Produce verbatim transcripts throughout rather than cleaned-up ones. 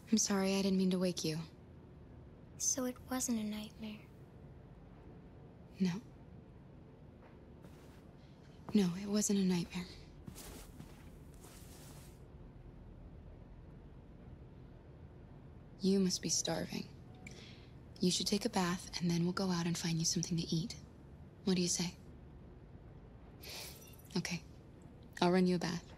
I'm sorry, I didn't mean to wake you. So it wasn't a nightmare. No. No, it wasn't a nightmare. You must be starving. You should take a bath, and then we'll go out and find you something to eat. What do you say? Okay. I'll run you a bath.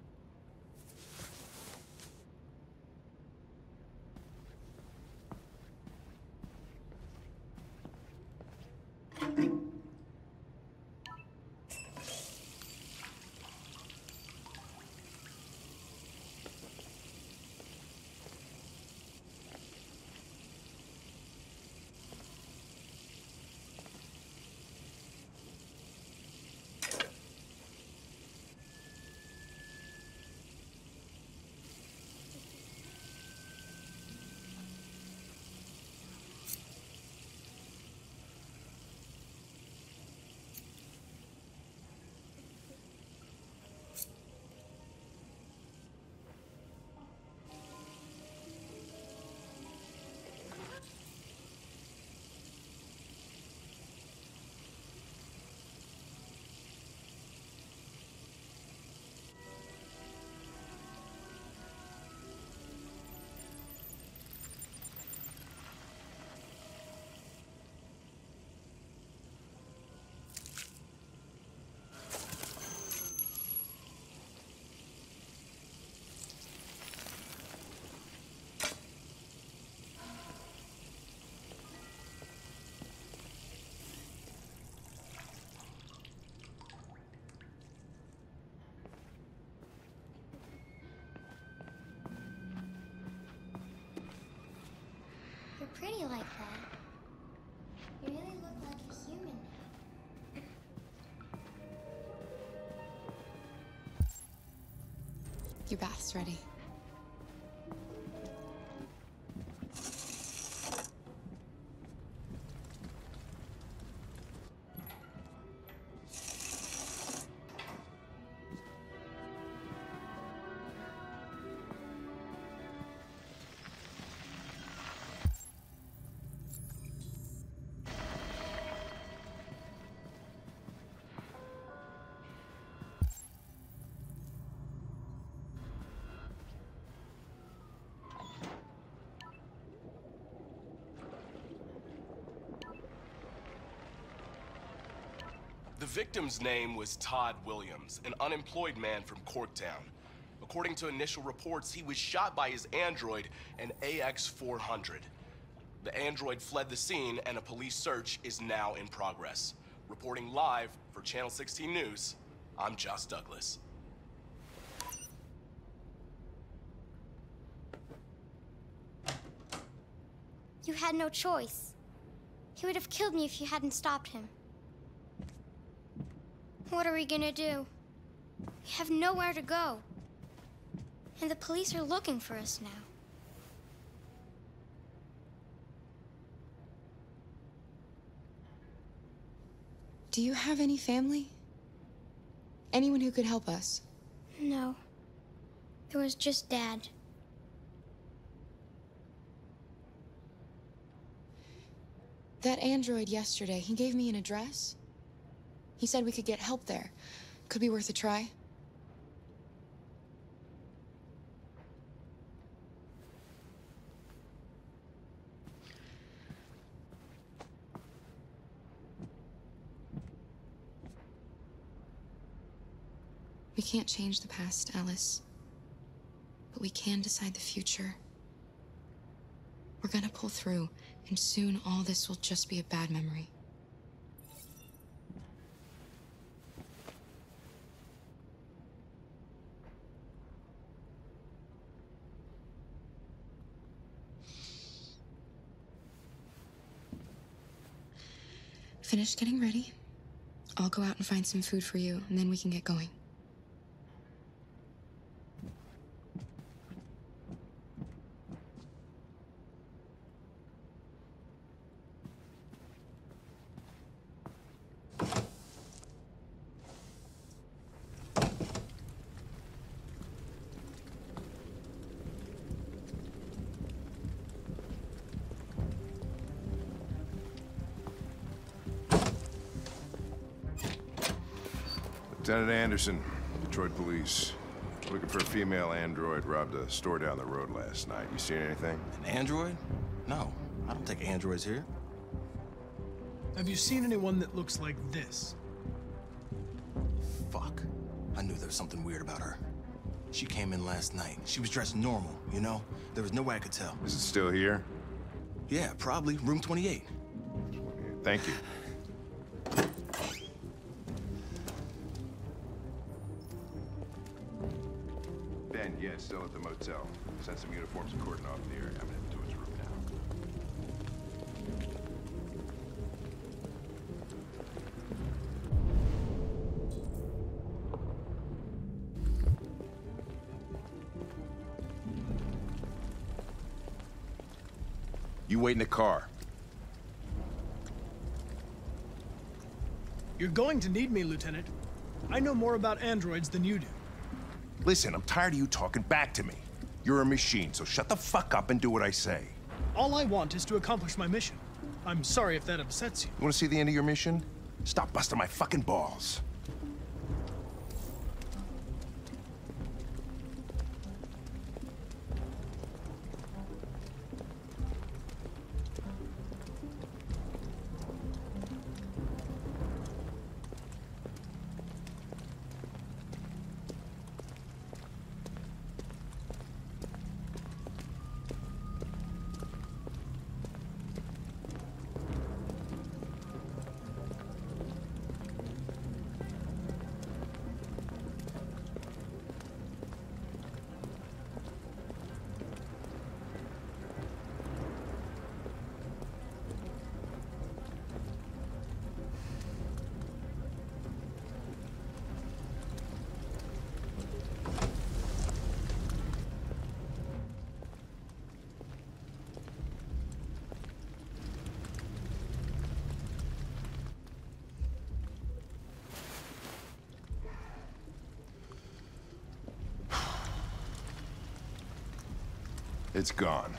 You're pretty like that. You really look like a human now. Your bath's ready. The victim's name was Todd Williams, an unemployed man from Corktown. According to initial reports, he was shot by his android, an A X four hundred. The android fled the scene, and a police search is now in progress. Reporting live for Channel sixteen News, I'm Josh Douglas. You had no choice. He would have killed me if you hadn't stopped him. What are we gonna do? We have nowhere to go. And the police are looking for us now. Do you have any family? Anyone who could help us? No. There was just Dad. That android yesterday, he gave me an address. He said we could get help there. Could be worth a try. We can't change the past, Alice. But we can decide the future. We're gonna pull through, and soon all this will just be a bad memory. Finish getting ready. I'll go out and find some food for you, and then we can get going. Lieutenant Anderson, Detroit Police. Looking for a female android robbed a store down the road last night. You seen anything? An android? No, I don't take androids here. Have you seen anyone that looks like this? Fuck. I knew there was something weird about her. She came in last night. She was dressed normal, you know? There was no way I could tell. Is it still here? Yeah, probably. Room twenty-eight. Thank you. Ben, yeah, still at the motel. Sent some uniforms and cordon off the area. I'm heading to his room now. You wait in the car. You're going to need me, Lieutenant. I know more about androids than you do. Listen, I'm tired of you talking back to me. You're a machine, so shut the fuck up and do what I say. All I want is to accomplish my mission. I'm sorry if that upsets you. You want to see the end of your mission? Stop busting my fucking balls. It's gone.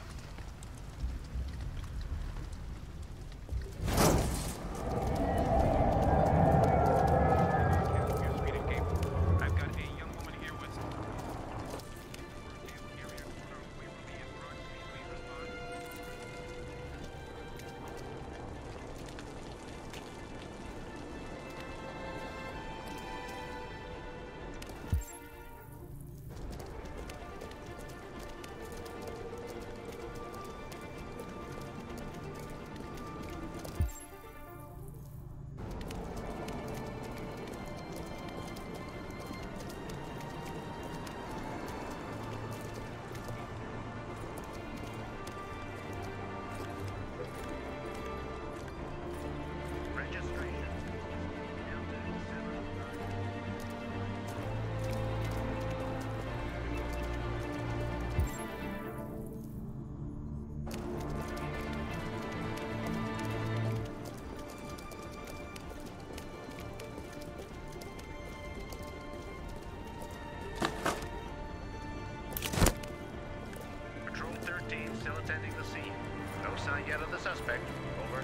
Still attending the scene. No sign yet of the suspect. Over.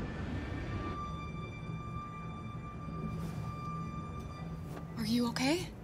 Are you okay?